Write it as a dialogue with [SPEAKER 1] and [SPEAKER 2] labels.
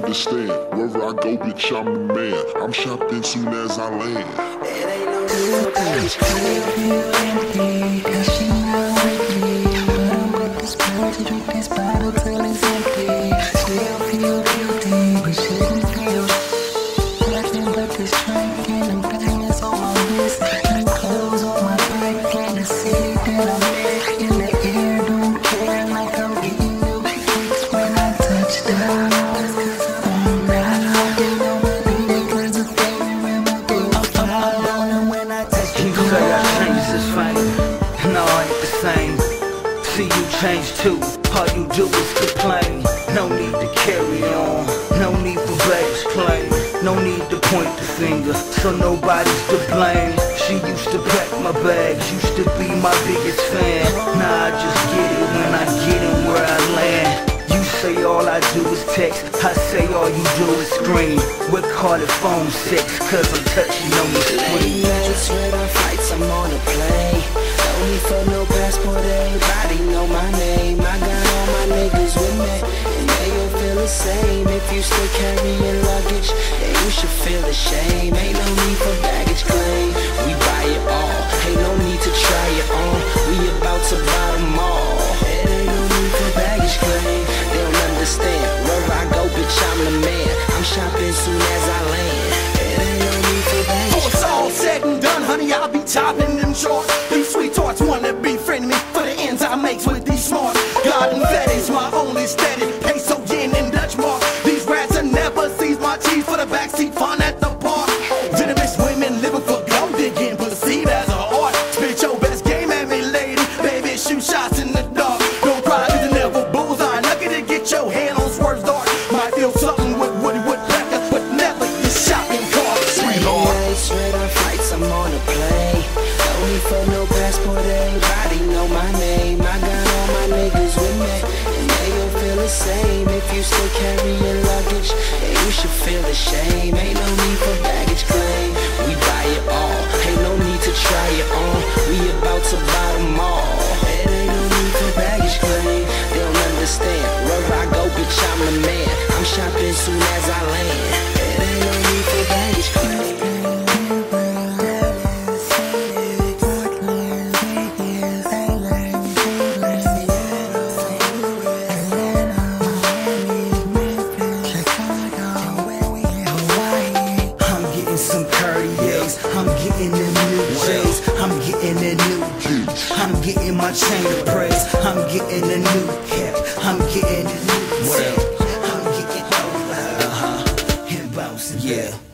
[SPEAKER 1] understand. Wherever I go, bitch, I'm the man. I'm shopping soon as I land.
[SPEAKER 2] It ain't no need for baggage claim. Feel empty, cause she not with me. But I'm with this pill to drink this bottle till it's empty. Still feel guilty, but shouldn't feel nothing but this drink and them diamonds on my wrist, new clothes on my back, and the city that I'm in the air don't care like I'm getting new kicks when I touch down.
[SPEAKER 3] No, I ain't the same. See you change too. All you do is complain. No need to carry on. No need for baggage claim. No need to point the finger, so nobody's to blame. She used to pack my bags, used to be my biggest fan. Now I just get it when I get it where I land. You say all I do is text, I say all you do is scream. We call it phone sex, cause I'm touching on the screen.
[SPEAKER 2] Late nights with our fights, I'm on a plane. No need for no passport, everybody know my name. I got all my niggas with me, and they all feel the same. If you still carrying luggage, then you should feel the shame. Ain't no need for baggage claim, we buy it all. Ain't no need to try it on, we about to buy them all. It ain't no need for baggage claim, they don't understand. Wherever I go, bitch, I'm the man. I'm shopping soon as I land. It ain't no need for baggage claim.
[SPEAKER 4] Oh, it's all said and done, honey, I'll be topping them shorts. These sweet tarts wanna befriend me for the ends I make with these smart. God and that is my only steady. Peso, yen, and Dutch mark. These rats will never seize my cheese for the backseat fun at the park. Venomous women living for gold digging, perceived as a art. Spit your best game at me, lady. Baby, shoot shots in the dark. Don't cry, cause you never bullseye. Lucky to get your hand on Swerve's dart. Might feel something with Woody Woodpecker, but never your shopping cart, sweetheart.
[SPEAKER 2] Nights with our fights, I'm on a plane. No need for no passport, everybody know my name. I got all my niggas with me, and they all feel the same. If you still carrying luggage, then you should feel the shame. Ain't no need for baggage claim, we buy it all. Ain't no need to try it on, we about to buy them all. It ain't no need for baggage claim, they don't understand. Wherever I go, bitch, I'm the man. I'm shopping soon as I land. It ain't no need for baggage claim.
[SPEAKER 3] I'm getting the new J's, I'm getting the new G's, I'm getting my chain of praise, I'm getting the new cap, I'm getting the new tip, I'm getting and bouncing, yeah.